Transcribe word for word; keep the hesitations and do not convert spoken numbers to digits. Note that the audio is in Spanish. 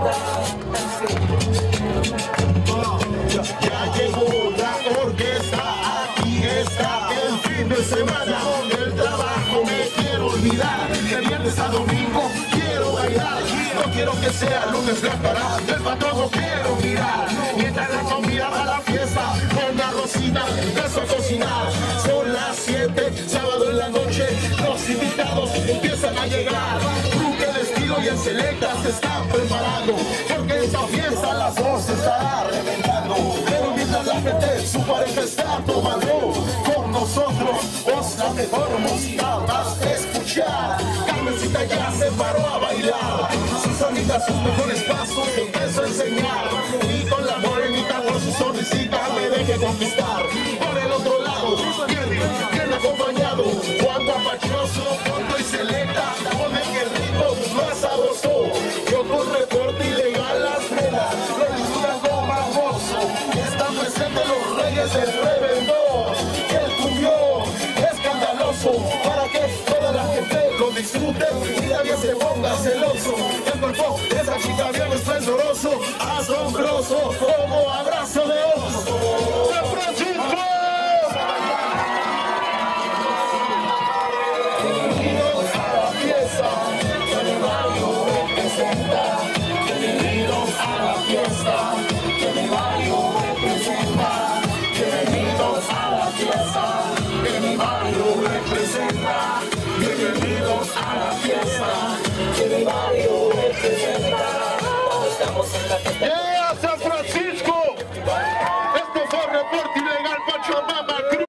Ya, ya llegó la orquesta, aquí está el fin de semana. Del trabajo me quiero olvidar, de viernes a domingo quiero bailar. No quiero que sea lunes la parada, del patrón no quiero mirar. Mientras la comida va a la fiesta, con la rosita, empiezo a cocinar. Son las siete, sábado en la noche, los invitados empiezan a llegar. Truque de estilo y el selecta se están preparando, porque esta fiesta a las dos se estará reventando. Pero mientras la gente, su pareja está tomando, con nosotros, vos la mejor música vas a escuchar. Carmencita ya se paró a bailar, sus amigas sus mejores pasos empezó a enseñar. Y con la morenita por su sonrisita me deje conquistar. Por el otro lado, viene, viene acompañado, Juan Guapachoso, Ponto y Selecta, pone que el ritmo más sabroso. Yo con reporte ilegal las nenas, lo disfrutan baboso. Están presentes los reyes del reventón, el cumbión escandaloso, para que toda la gente lo disfrute y nadie se ponga celoso. El cuerpo de esa chica bien esplendoroso, asombroso, como abrazo de oso. ¡San Francisco! Bienvenidos a la fiesta, que mi barrio representa. Bienvenidos a la fiesta, que mi barrio representa. Bienvenidos a la fiesta, que mi barrio representa. Bienvenidos a la fiesta, que mi barrio representa. Estamos en la fiesta. ¡Yeah, San Francisco! Esto fue Reporte Ilegal, Pacho Mama.